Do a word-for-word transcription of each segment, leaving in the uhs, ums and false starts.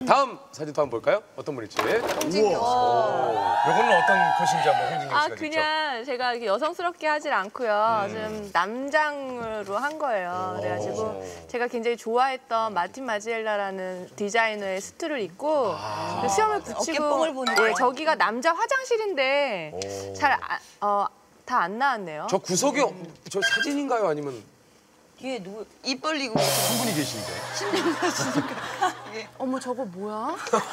다음 사진도 한번 볼까요? 어떤 분일지. 홍진경. 이거는 어떤 컷인지 한번 홍진경 씨가 아 직접. 그냥 제가 이렇게 여성스럽게 하질 않고요. 음. 좀 남장으로 한 거예요. 오. 그래가지고 제가 굉장히 좋아했던 마틴 마지엘라라는 디자이너의 수트를 입고 아. 그 수염을 붙이고 어깨뽕을 보니까. 예, 저기가 남자 화장실인데 오. 잘 어, 다 안 나왔네요. 저 구석이 저 사진인가요? 아니면 뒤에 누구 입 벌리고 한 분이 계신데? 어머 저거 뭐야?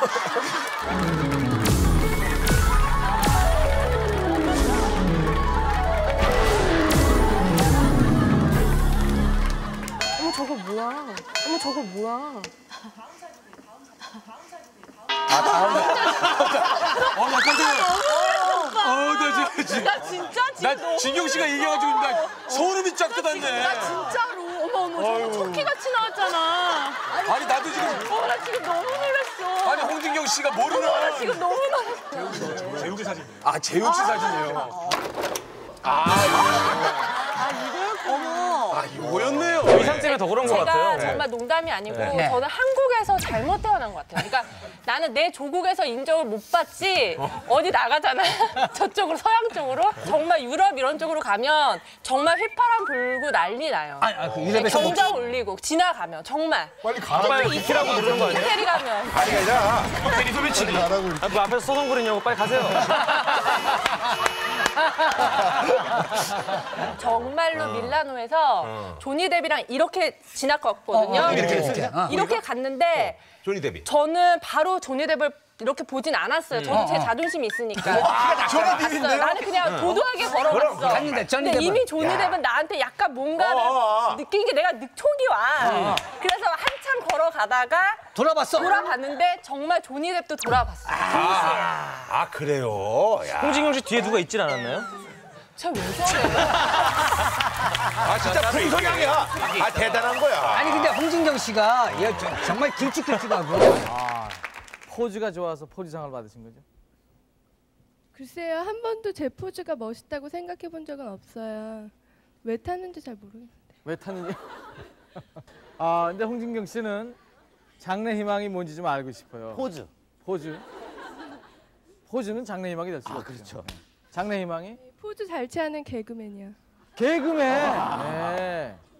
어머 저거 뭐야? 어머 저거 뭐야? 아, 다음. 어, 나 깜짝 놀랐어. 어, 나 지금, 지금. 나 진짜 지금 나 진경 씨가 얘기해가지고 나 소름이 쫙 돋았네. 나 진짜로 어머 어머 저거 아유. 토끼같이 나왔잖아. 아니, 나도 지금. 어, 나 지금 너무 놀랐어. 아니, 홍진경 씨가 모르는. 나 지금 너무 놀랐어. 재욱 씨 사진. 아, 재욱 씨 사진이에요. 아, 어머. 아, 이거였네요. 의상 때문에 더 그런 것 제가 같아요. 정말 농담이 아니고 네. 저는 한국에서 잘못 태어난 것 같아요. 그러니까 나는 내 조국에서 인정을 못 받지 어디 나가잖아. 저쪽으로 서양 쪽으로 정말 유럽 이런 쪽으로 가면 정말 휘파람 불고 난리 나요. 아, 아, 그 유럽에서 뭐 경적 울리고 지나가면 정말. 빨리 가라고. 빨리 비키라고 부르는 거 아니에요? 호텔이 가면. 아니, 아니라. 호텔이 소매치기. 아, 그 앞에서 써놓은 빨리 가세요. 정말로 밀라노에서 조니 데비랑 이렇게 지나갔거든요. 이렇게, 이렇게. 어. 이렇게 갔는데 조니 데뷔. 저는 바로 조니 데비를 이렇게 보진 않았어요. 저도 제 자존심이 있으니까. 조니 봤어요. 데뷔인데요? 나는 그냥 도도하게 걸어갔어. 갔는데 조니 근데 데뷔. 이미 조니 데비는 나한테 약간 뭔가를 어, 어, 어. 느낀 게 내가 늑촉이 와. 그래서 한참 걸어가다가 돌아봤어. 돌아봤는데 정말 조니 데비도 돌아봤어요. 아, 아, 그래요? 야. 홍진경 씨 뒤에 누가 있질 않았나요? 제가 왜 저래요? 아, 진짜 풍성향이야. 아, 대단한 거야. 아니 근데 홍진경 씨가 얘 저- 정말 길쭉길쭉하고. 포즈가 좋아서 포즈상을 받으신 거죠? 글쎄요, 한 번도 제 포즈가 멋있다고 생각해 본 적은 없어요. 왜 타는지 잘 모르겠는데. 왜 타느냐? 아, 근데 홍진경 씨는 장래 희망이 뭔지 좀 알고 싶어요. 포즈. 포즈. 포즈는 장래 희망이 될 수가 아, 없죠. 그렇죠. 장래 희망이? 포즈 잘 취하는 개그맨이요. 개그맨. 네.